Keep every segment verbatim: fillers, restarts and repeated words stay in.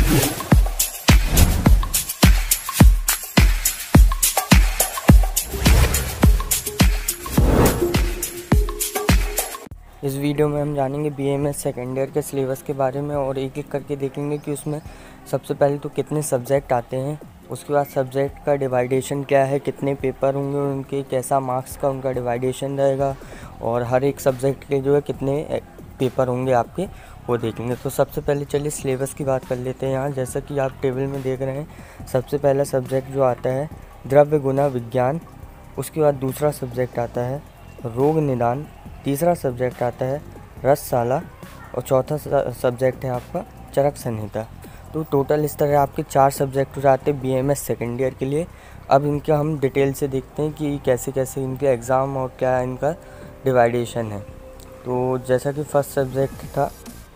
इस वीडियो में हम जानेंगे बीएमएस सेकेंड ईयर के सिलेबस के बारे में और एक एक करके देखेंगे कि उसमें सबसे पहले तो कितने सब्जेक्ट आते हैं, उसके बाद सब्जेक्ट का डिवाइडेशन क्या है, कितने पेपर होंगे उनके, कैसा मार्क्स का उनका डिवाइडेशन रहेगा और हर एक सब्जेक्ट के जो है कितने पेपर होंगे आपके, वो देखेंगे। तो सबसे पहले चलिए सिलेबस की बात कर लेते हैं। यहाँ जैसा कि आप टेबल में देख रहे हैं, सबसे पहला सब्जेक्ट जो आता है द्रव्य गुना विज्ञान, उसके बाद दूसरा सब्जेक्ट आता है रोग निदान, तीसरा सब्जेक्ट आता है रसशाला और चौथा सब्जेक्ट है आपका चरक संहिता। तो टोटल इस तरह आपके चार सब्जेक्ट हो जाते हैं बीएमएस सेकेंड ईयर के लिए। अब इनका हम डिटेल से देखते हैं कि कैसे कैसे इनके एग्ज़ाम और क्या इनका डिवाइडेशन है। तो जैसा कि फर्स्ट सब्जेक्ट था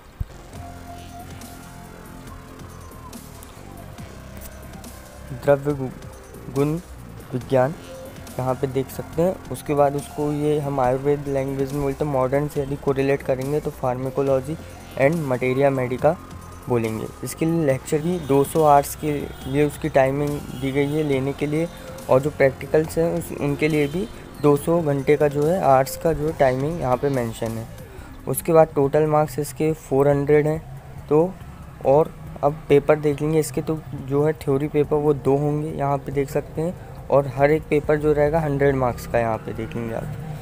द्रव्य गुण विज्ञान, यहाँ पे देख सकते हैं। उसके बाद उसको ये हम आयुर्वेद लैंग्वेज में बोलते हैं, मॉडर्न से यदि कोरिलेट करेंगे तो फार्मेकोलॉजी एंड मटेरिया मेडिका बोलेंगे। इसके लिए लेक्चर की दो सौ आवर्स के लिए उसकी टाइमिंग दी गई है लेने के लिए, और जो प्रैक्टिकल्स हैं उस उनके लिए भी दो सौ घंटे का जो है आवर्स का जो टाइमिंग यहाँ पे मेंशन है। उसके बाद टोटल मार्क्स इसके चार सौ हैं। तो और अब पेपर देखेंगे इसके, तो जो है थ्योरी पेपर वो दो होंगे यहाँ पे देख सकते हैं, और हर एक पेपर जो रहेगा हंड्रेड मार्क्स का यहाँ पे देखेंगे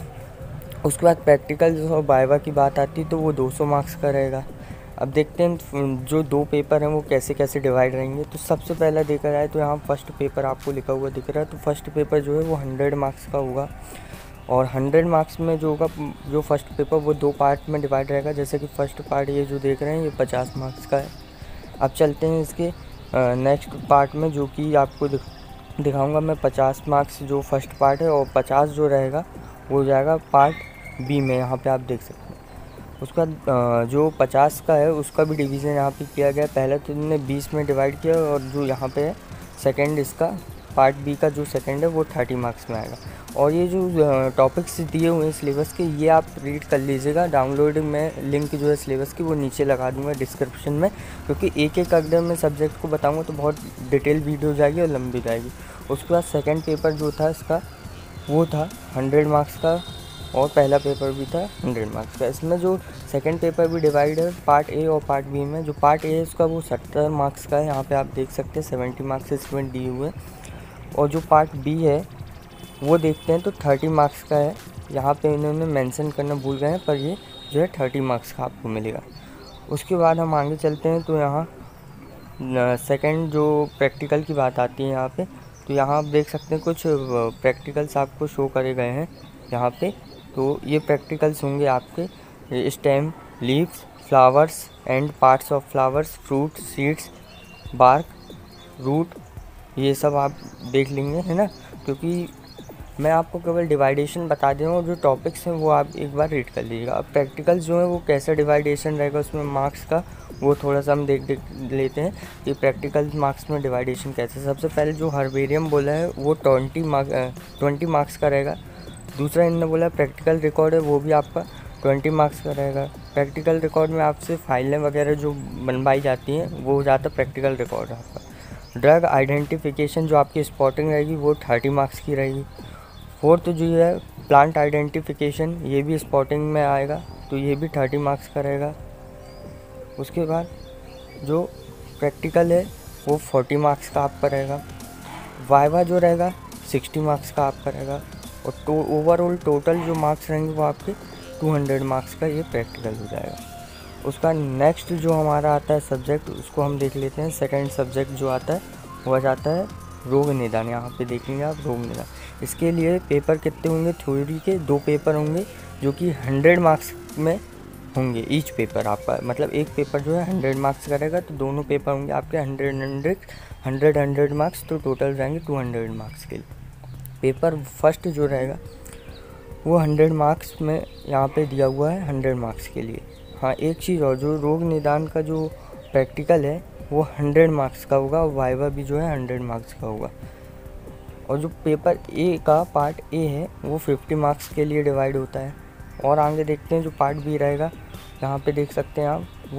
आप। उसके बाद प्रैक्टिकल और वाइवा की बात आती है तो वो दो सौ मार्क्स का रहेगा। अब देखते हैं जो दो पेपर हैं वो कैसे कैसे डिवाइड रहेंगे। तो सबसे पहला देखा जाए तो यहाँ फर्स्ट पेपर आपको लिखा हुआ दिख रहा है, तो फर्स्ट पेपर जो है वो हंड्रेड मार्क्स का होगा, और हंड्रेड मार्क्स में जो होगा जो फर्स्ट पेपर वो दो पार्ट में डिवाइड रहेगा। जैसे कि फर्स्ट पार्ट ये जो देख रहे हैं ये पचास मार्क्स का है। अब चलते हैं इसके नेक्स्ट पार्ट में, जो कि आपको दिख दिखाऊंगा मैं पचास मार्क्स जो फर्स्ट पार्ट है, और पचास जो रहेगा वो हो जाएगा पार्ट बी में, यहाँ पे आप देख सकते हैं। उसका जो पचास का है उसका भी डिवीज़न यहाँ पे किया गया। पहले तो इन्होंने बीस में डिवाइड किया, और जो यहाँ पे है सेकंड इसका पार्ट बी का जो सेकंड है वो थर्टी मार्क्स में आएगा। और ये जो टॉपिक्स दिए हुए हैं सिलेबस के, ये आप रीड कर लीजिएगा। डाउनलोड में लिंक जो है सिलेबस की वो नीचे लगा दूंगा डिस्क्रिप्शन में, क्योंकि एक एक अगर मैं सब्जेक्ट को बताऊंगा तो बहुत डिटेल वीडियो जाएगी और लंबी जाएगी। उसके बाद सेकंड पेपर जो था इसका वो था हंड्रेड मार्क्स का, और पहला पेपर भी था हंड्रेड मार्क्स का। इसमें जो सेकंड पेपर भी डिवाइड है पार्ट ए और पार्ट बी में। जो पार्ट ए है उसका वो सत्तर मार्क्स का है, यहाँ पे आप देख सकते हैं सेवेंटी मार्क्स इसमें दिए हुए। और जो पार्ट बी है वो देखते हैं तो थर्टी मार्क्स का है, यहाँ पे इन्होंने मेंशन करना भूल गए हैं, पर ये जो है थर्टी मार्क्स का आपको मिलेगा। उसके बाद हम आगे चलते हैं तो यहाँ सेकंड जो प्रैक्टिकल की बात आती है यहाँ पे, तो यहाँ आप देख सकते हैं कुछ प्रैक्टिकल्स आपको शो करे गए हैं यहाँ पे। तो ये प्रैक्टिकल्स होंगे आपके stem, leaves, flowers and parts of flowers, fruit, seeds, bark, root, ये सब आप देख लेंगे, है ना, क्योंकि मैं आपको केवल डिवाइडेशन बता दे रहा हूँ, जो टॉपिक्स हैं वो आप एक बार रीड कर लीजिएगा। अब प्रैक्टिकल्स जो है वो कैसा डिवाइडेशन रहेगा उसमें मार्क्स का, वो थोड़ा सा हम देख देख लेते हैं कि प्रैक्टिकल मार्क्स में डिवाइडेशन कैसे। सबसे पहले जो हर्बेरियम बोला है वो ट्वेंटी मार्क ट्वेंटी मार्क्स का रहेगा। दूसरा इन्होंने बोला प्रैक्टिकल रिकॉर्ड है वो भी आपका ट्वेंटी मार्क्स का रहेगा। प्रैक्टिकल रिकॉर्ड में आपसे फाइलें वगैरह जो बनवाई जाती हैं वो हो जाता है प्रैक्टिकल रिकॉर्ड आपका। ड्रग आइडेंटिफिकेशन जो आपकी स्पॉटिंग रहेगी वो थर्टी मार्क्स की रहेगी। फोर्थ जो है प्लांट आइडेंटिफिकेशन, ये भी स्पॉटिंग में आएगा, तो ये भी थर्टी मार्क्स का रहेगा। उसके बाद जो प्रैक्टिकल है वो फोर्टी मार्क्स का आपका रहेगा। वाइवा जो रहेगा सिक्सटी मार्क्स का आपका रहेगा, और तो ओवरऑल टोटल जो मार्क्स रहेंगे वो आपके टू हंड्रेड मार्क्स का ये प्रैक्टिकल हो जाएगा। उसका नेक्स्ट जो हमारा आता है सब्जेक्ट उसको हम देख लेते हैं। सेकंड सब्जेक्ट जो आता है वो आ जाता है रोग निदान, यहाँ पे देखेंगे आप रोग निदान। इसके लिए पेपर कितने होंगे, थ्योरी के दो पेपर होंगे जो कि हंड्रेड मार्क्स में होंगे ईच पेपर आपका, मतलब एक पेपर जो है हंड्रेड मार्क्स का रहेगा, तो दोनों पेपर होंगे आपके hundred hundred hundred hundred marks, तो टोटल रहेंगे टू हंड्रेड मार्क्स के लिए। पेपर फर्स्ट जो रहेगा वो हंड्रेड मार्क्स में यहाँ पे दिया हुआ है हंड्रेड मार्क्स के लिए। हाँ एक चीज़ और, जो रोग निदान का जो प्रैक्टिकल है वो हंड्रेड मार्क्स का होगा, और वाइवा भी जो है हंड्रेड मार्क्स का होगा। और जो पेपर ए का पार्ट ए है वो फिफ्टी मार्क्स के लिए डिवाइड होता है। और आगे देखते हैं जो पार्ट बी रहेगा, यहाँ पे देख सकते हैं आप, वो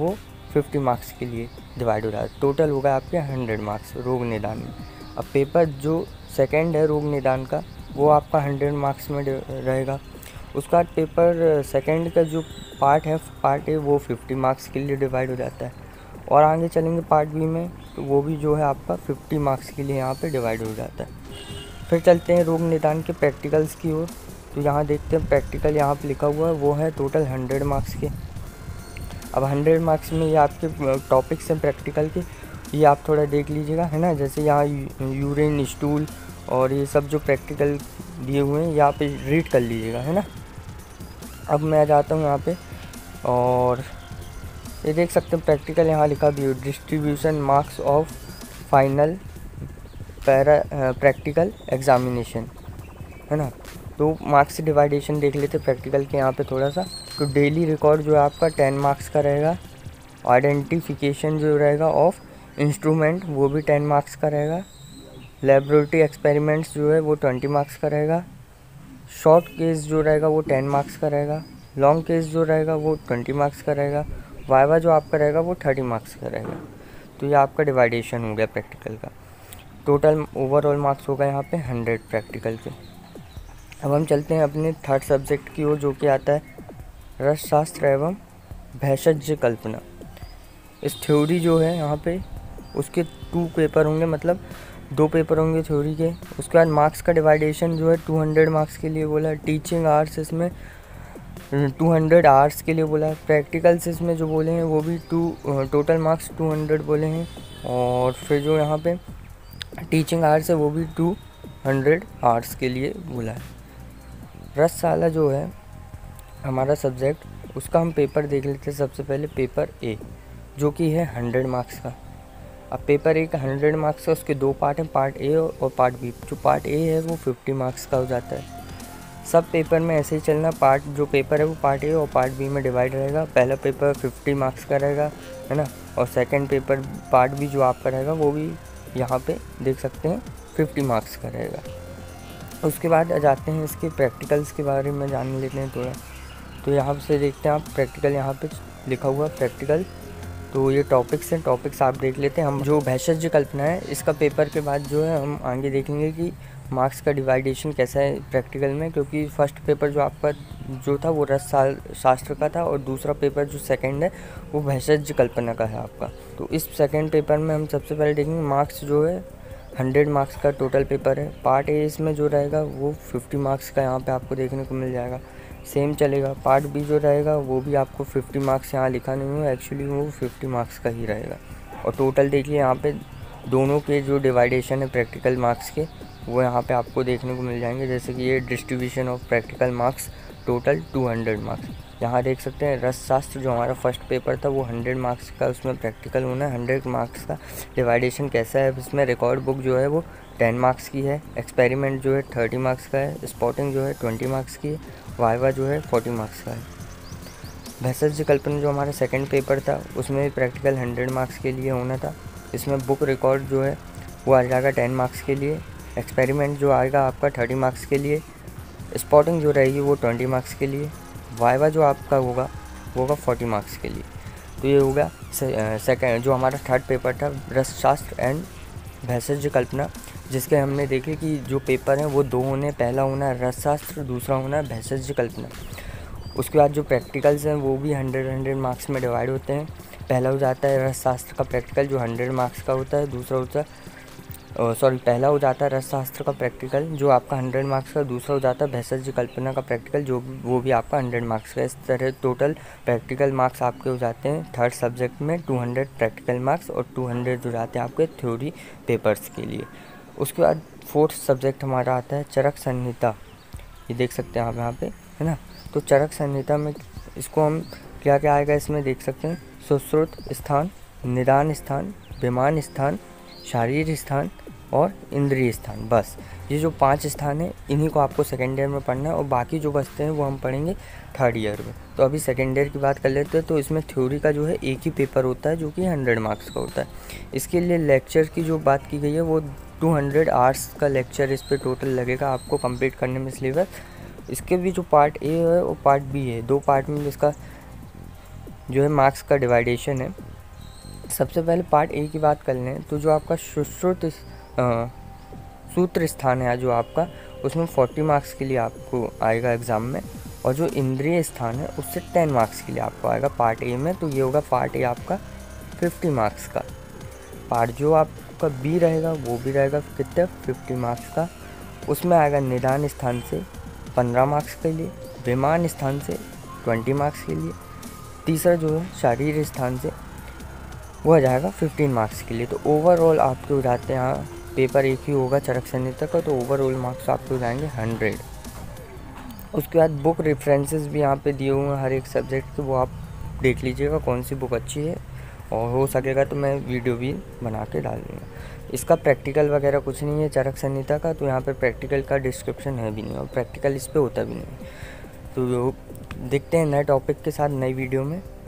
फिफ्टी मार्क्स के लिए डिवाइड हो रहा है। टोटल होगा आपके हंड्रेड मार्क्स रोग निदान में। अब पेपर जो सेकंड है रोग निदान का वो आपका हंड्रेड मार्क्स में रहेगा। उसके बाद पेपर सेकंड का जो पार्ट है पार्ट ए वो फिफ्टी मार्क्स के लिए डिवाइड हो जाता है। और आगे चलेंगे पार्ट बी में तो वो भी जो है आपका फिफ्टी मार्क्स के लिए यहाँ पे डिवाइड हो जाता है। फिर चलते हैं रोग निदान के प्रैक्टिकल्स की ओर। तो यहाँ देखते हैं प्रैक्टिकल यहाँ पे लिखा हुआ है वो है टोटल हंड्रेड मार्क्स के। अब हंड्रेड मार्क्स में ये आपके टॉपिक्स हैं प्रैक्टिकल के, ये आप थोड़ा देख लीजिएगा, है ना। जैसे यहाँ यूरिन, स्टूल और ये सब जो प्रैक्टिकल दिए हुए हैं यहाँ पे रीड कर लीजिएगा, है ना। अब मैं आ जाता हूँ यहाँ पे और ये देख सकते हैं प्रैक्टिकल यहाँ लिखा भी है distribution marks of final para practical examination, है ना। तो मार्क्स डिवाइडेशन देख लेते प्रैक्टिकल के यहाँ पे थोड़ा सा। तो डेली रिकॉर्ड जो है आपका टेन मार्क्स का रहेगा। आइडेंटिफिकेशन जो रहेगा ऑफ इंस्ट्रूमेंट वो भी टेन मार्क्स का रहेगा। लेबोरेटरी एक्सपेरिमेंट्स जो है वो ट्वेंटी मार्क्स का रहेगा। शॉर्ट केस जो रहेगा वो टेन मार्क्स का रहेगा। लॉन्ग केस जो रहेगा वो ट्वेंटी मार्क्स का रहेगा। वाइवा जो आपका रहेगा वो थर्टी मार्क्स का रहेगा। तो ये आपका डिवाइडेशन हो गया प्रैक्टिकल का। टोटल ओवरऑल मार्क्स होगा यहाँ पे हंड्रेड प्रैक्टिकल के। अब हम चलते हैं अपने थर्ड सब्जेक्ट की ओर जो कि आता है रसशास्त्र एवं भेषज कल्पना। इस थ्योरी जो है यहाँ पे उसके टू पेपर होंगे, मतलब दो पेपर होंगे थ्योरी के। उसके बाद मार्क्स का डिवाइडेशन जो है टू हंड्रेड मार्क्स के लिए बोला। टीचिंग आवर्स इसमें टू हंड्रेड आवर्स के लिए बोला। प्रैक्टिकल्स इसमें जो बोले हैं वो भी two total marks two hundred बोले हैं। और फिर जो यहाँ पे टीचिंग आवर्स है वो भी टू हंड्रेड आवर्स के लिए बोला है। रसशाला जो है हमारा सब्जेक्ट उसका हम पेपर देख लेते हैं। सबसे पहले पेपर ए जो कि है हंड्रेड मार्क्स का। अब पेपर ए का हंड्रेड मार्क्स का उसके दो पार्ट हैं, पार्ट ए और पार्ट बी। जो पार्ट ए है वो फिफ्टी मार्क्स का हो जाता है। सब पेपर में ऐसे ही चलना, पार्ट जो पेपर है वो पार्ट ए और पार्ट बी में डिवाइड रहेगा। पहला पेपर फिफ्टी मार्क्स का रहेगा, है ना। और सेकंड पेपर पार्ट बी जो आपका रहेगा वो भी यहाँ पे देख सकते हैं फिफ्टी मार्क्स का रहेगा। उसके बाद आ जाते हैं इसके प्रैक्टिकल्स के बारे में जान लेते हैं थोड़ा। तो यहाँ से देखते हैं आप प्रैक्टिकल यहाँ पे लिखा हुआ प्रैक्टिकल। तो ये टॉपिक्स हैं, टॉपिक्स आप देख लेते हैं। हम जो भेषज कल्पना है इसका पेपर के बाद जो है हम आगे देखेंगे कि मार्क्स का डिवाइडेशन कैसा है प्रैक्टिकल में, क्योंकि फर्स्ट पेपर जो आपका जो था वो रस शास्त्र का था और दूसरा पेपर जो सेकंड है वो भेषज कल्पना का है आपका। तो इस सेकंड पेपर में हम सबसे पहले देखेंगे मार्क्स जो है हंड्रेड मार्क्स का टोटल पेपर है। पार्ट ए इसमें जो रहेगा वो फिफ्टी मार्क्स का यहाँ पे आपको देखने को मिल जाएगा। सेम चलेगा। पार्ट बी जो रहेगा वो भी आपको फिफ्टी मार्क्स यहाँ लिखा नहीं हुआ, एक्चुअली वो फिफ्टी मार्क्स का ही रहेगा। और टोटल देखिए यहाँ पे दोनों के जो डिवाइडेशन है प्रैक्टिकल मार्क्स के वो यहाँ पे आपको देखने को मिल जाएंगे। जैसे कि ये distribution of practical marks total two hundred marks. यहाँ देख सकते हैं रसशास्त्र जो हमारा फर्स्ट पेपर था वो हंड्रेड मार्क्स का, उसमें प्रैक्टिकल होना है हंड्रेड मार्क्स का। डिवाइडेशन कैसा है इसमें, रिकॉर्ड बुक जो है वो टेन मार्क्स की है। एक्सपेरिमेंट जो है थर्टी मार्क्स का है। स्पॉटिंग जो है ट्वेंटी मार्क्स की है। वाइवा जो है फोर्टी मार्क्स का है। भेषज कल्पना जो हमारा सेकंड पेपर था उसमें भी प्रैक्टिकल हंड्रेड मार्क्स के लिए होना था। इसमें बुक रिकॉर्ड जो है वो आ जाएगा टेन मार्क्स के लिए। एक्सपेरिमेंट जो आएगा आपका थर्टी मार्क्स के लिए। स्पॉटिंग जो रहेगी वो ट्वेंटी मार्क्स के लिए। वाइवा जो आपका होगा वो होगा फोर्टी मार्क्स के लिए। तो ये होगा सेकंड जो हमारा थर्ड पेपर था रसशास्त्र एंड भेषज कल्पना, जिसके हमने देखे कि जो पेपर हैं वो दो होने, पहला होना है रसशास्त्र, दूसरा होना है भेषज कल्पना। उसके बाद जो प्रैक्टिकल्स हैं वो भी हंड्रेड हंड्रेड मार्क्स में डिवाइड होते हैं। पहला हो जाता है रसशास्त्र का प्रैक्टिकल जो हंड्रेड मार्क्स का होता है। दूसरा होता है सॉरी पहला हो जाता है रसशास्त्र का प्रैक्टिकल जो आपका हंड्रेड मार्क्स का। दूसरा हो जाता है भेषज कल्पना का प्रैक्टिकल जो वो भी आपका हंड्रेड मार्क्स का। इस तरह टोटल प्रैक्टिकल मार्क्स आपके हो जाते हैं थर्ड सब्जेक्ट में टू हंड्रेड प्रैक्टिकल मार्क्स और टू हंड्रेड हो जाते हैं आपके थ्योरी पेपर्स के लिए। उसके बाद फोर्थ सब्जेक्ट हमारा आता है चरक संहिता। ये देख सकते हैं आप यहाँ पे, है ना। तो चरक संहिता में इसको हम क्या क्या आएगा इसमें देख सकते हैं। सुश्रुत स्थान, निदान स्थान, विमान स्थान, शारीर स्थान और इंद्रिय स्थान। बस ये जो पांच स्थान हैं इन्हीं को आपको सेकेंड ईयर में पढ़ना है और बाकी जो बचते हैं वो हम पढ़ेंगे थर्ड ईयर में। तो अभी सेकेंड ईयर की बात कर लेते हैं। तो इसमें थ्योरी का जो है एक ही पेपर होता है जो कि हंड्रेड मार्क्स का होता है। इसके लिए लेक्चर की जो बात की गई है वो टू हंड्रेड आवर्स का लेक्चर इस पर टोटल लगेगा आपको कंप्लीट करने में सिलेबस। इसके भी जो पार्ट ए है और पार्ट बी है, दो पार्ट में इसका जो है मार्क्स का डिवाइडेशन है। सबसे पहले पार्ट ए की बात कर लें तो जो आपका सुश्रुत सूत्र स्थान है जो आपका, उसमें फोर्टी मार्क्स के लिए आपको आएगा एग्ज़ाम में, और जो इंद्रिय स्थान है उससे टेन मार्क्स के लिए आपको आएगा पार्ट ए में। तो ये होगा पार्ट ए आपका फिफ्टी मार्क्स का। पार्ट जो आपका बी रहेगा वो भी रहेगा कितने, फिफ्टी मार्क्स का। उसमें आएगा निदान स्थान से पंद्रह मार्क्स के लिए, विमान स्थान से ट्वेंटी मार्क्स के लिए, तीसरा जो है शारीर स्थान से वो आ जाएगा फिफ्टीन मार्क्स के लिए। तो ओवरऑल आपके हो जाते हैं, यहाँ पेपर एक ही होगा चरक संहिता का, तो ओवरऑल मार्क्स आपके हो जाएंगे हंड्रेड। उसके बाद बुक रेफरेंसेस भी यहाँ पे दिए हुए हैं हर एक सब्जेक्ट के, वो आप देख लीजिएगा कौन सी बुक अच्छी है, और हो सकेगा तो मैं वीडियो भी बना के डाल दूँगा। इसका प्रैक्टिकल वगैरह कुछ नहीं है चरक संहिता का, तो यहाँ पे प्रैक्टिकल का डिस्क्रिप्शन है भी नहीं, और प्रैक्टिकल इस पर होता भी नहीं। तो देखते हैं नए टॉपिक के साथ नई वीडियो में।